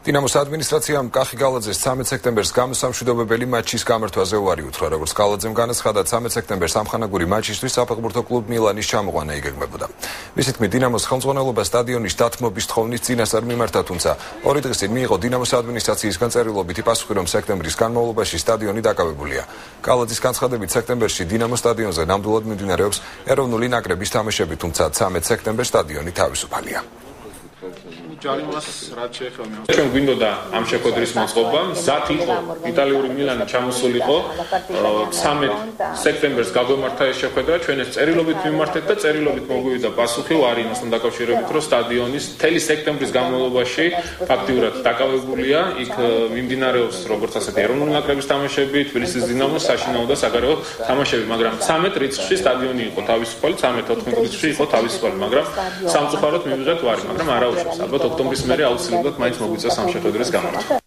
დინამოს ადმინისტრაციამ კახი გალაძეს 13 სექტემბერს გამოსამშვიდობებელი მატჩის გამართვაზე უარი უთხრა, როგორც გალაძემ განაცხადა, 13 სექტემბერს სამხანაგური მატჩისთვის საფეხბურთო კლუბ მილანის ჩამოყვანა იგეგმებოდა. მისი თქმით, დინამოს ხელმძღვანელობა სტადიონის დათმობის თხოვნით წინასწარ მიმართა, თუმცა 2 დღის წინ მიიღო დინამოს ადმინისტრაციისგან წერილობითი პასუხი, რომ სექტემბრის განმავლობაში სტადიონი დაკავებულია. გალაძის განცხადებით, სექტემბერში დინამოს სტადიონზე ნამდვილად მიმდინარეობს ეროვნული ნაკრების თამაშები, თუმცა 13 სექტემბერს სტადიონი თავისუფალია. ჩვენ გვინდოდა ამ შეხვედრის მოწყობა, მზად იყო იტალიური მილანი ჩამოსულიყო 13 სექტემბერს გაგვემართა ეს შეხვედრა, ჩვენ ეს წერილობით მიმართეთ და წერილობით მოგვივიდა პასუხი ვარინასთან დაკავშირებით, რომ სტადიონის მთელი სექტემბრის განმავლობაში ფაქტიურად დაკავებულია, იქ მიმდინარეობს როგორც ასეთი ეროვნული ნაკრების თამაშები, თბილისის დინამოს საშინაო და საგარეო თამაშები, მაგრამ 13 რიცხვში სტადიონი იყო თავისუფალი, 13-14 რიცხვში იყო თავისუფალი, მაგრამ სამწუხაროდ მივიღეთ ვარი, მაგრამ არა უშავს. ალბათ ოქტომბრის მერე აუცილებლად მაინც მოგვიწევს ამ შეხვედრის გამართვა.